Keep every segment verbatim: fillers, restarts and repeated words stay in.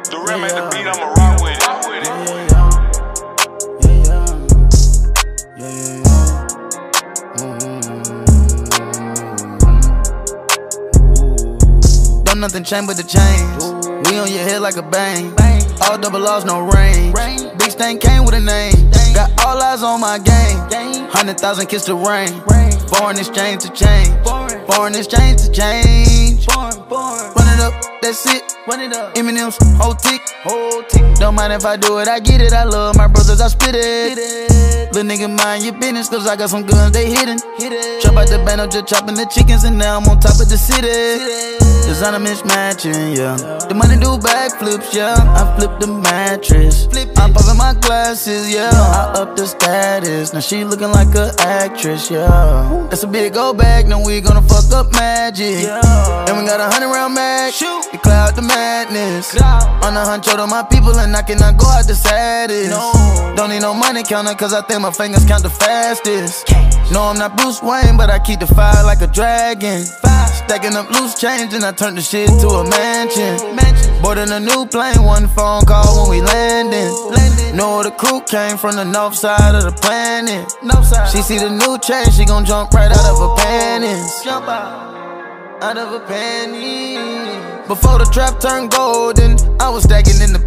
The rim at the beat, I'ma rock with it. Rock with it. Yeah, yeah, yeah, yeah, yeah. Mm-hmm. Don't nothing change but the chains. We on your head like a bang. All double loss, no range. Big stain came with a name. Got all eyes on my game. Hundred thousand kiss the rain. Foreign exchange to change. Foreign exchange to change. Run it up, that's it. Run it up. Eminem's whole tick. Whole tick. Don't mind if I do it, I get it. I love my brothers, I spit it. Little nigga, mind your business, cause I got some guns, they hidden. Chop out the band, I'm just chopping the chickens, and now I'm on top of the city. Designer mismatching, yeah. The money do backflips, yeah. I flip the mattress. I'm popping my glasses, yeah. I up the status. Now she looking like an actress, yeah. That's a big old bag, now we gonna fuck up magic. And we got a hundred round mag. It cloud the madness. On the hunt, to my people, and I cannot go out the saddest. Don't need no money counter, cause I think my fingers count the fastest. No, I'm not Bruce Wayne, but I keep the fire like a dragon. Stacking up loose change, and I turn the shit to a mansion. Boarding a new plane, one phone call when we landing. Know the crew came from the north side of the planet. She see the new change, she gon' jump right out of her panties. Jump out, out of her panties. Before the trap turned golden, I was stacking in the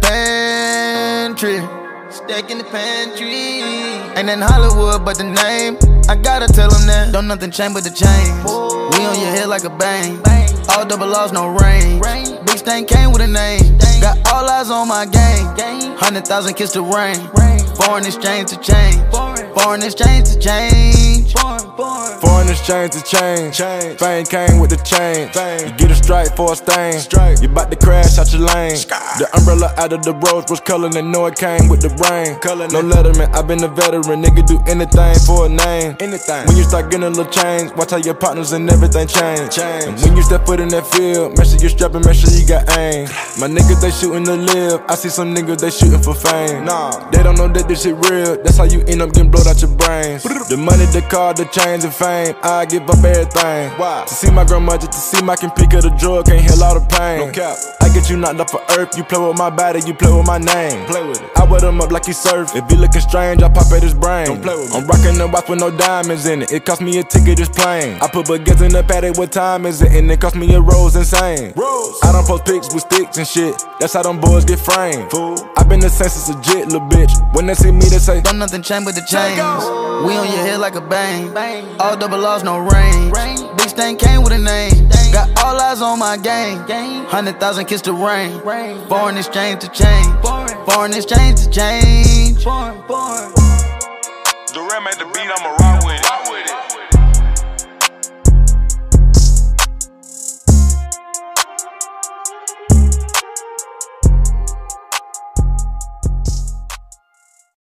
pantry. Stack in the pantry. Ain't in Hollywood, but the name, I gotta tell them that. Don't nothing change but the chains. We on your head like a bang. All double loss, no range. Big stain came with a name. Got all eyes on my game. Hundred thousand kiss the rain. Foreign exchange to change. Foreign exchange to change. Foreign exchange to change. Fame came with the change. You get a strike for a stain. You bout to crash out your lane. The umbrella out of the rose was color, and know it came with the rain. No letterman, I been a veteran. Nigga do anything for a name. When you start getting a little change, watch how your partners and everything change. And when you step foot in that field, make sure you're strapping, make sure you got aim. My niggas, they shooting to live. I see some niggas, they shooting for fame. Nah, they don't know that this shit real. That's how you end up getting blowed out your brains. The money, the car, the chains and fame, I give up everything. Why? To see my grandmother, to see my can pick of the drug, can't heal all the pain. No cap. I get you knocked off of earth, you play with my body, you play with my name. Play with it. I wear them up like he surf. If he looking strange, I pop at his brain. Don't play with me. I'm rocking the watch with no diamonds in it. It cost me a ticket, this plane. I put baguettes in the paddock, what time is it? And it cost me a rose insane. Rose. I don't post pics with sticks and shit. That's how them boys get framed. Fool. I been the census legit, little bitch. When they see me, they say, don't nothing change but the chains. We on your head like a bang. All double loss, no range. Big stain came with a name. Got all eyes on my game. Hundred thousand kiss the rain. Foreign exchange to change. Foreign exchange to change. The rim at the beat, I'ma rock with it.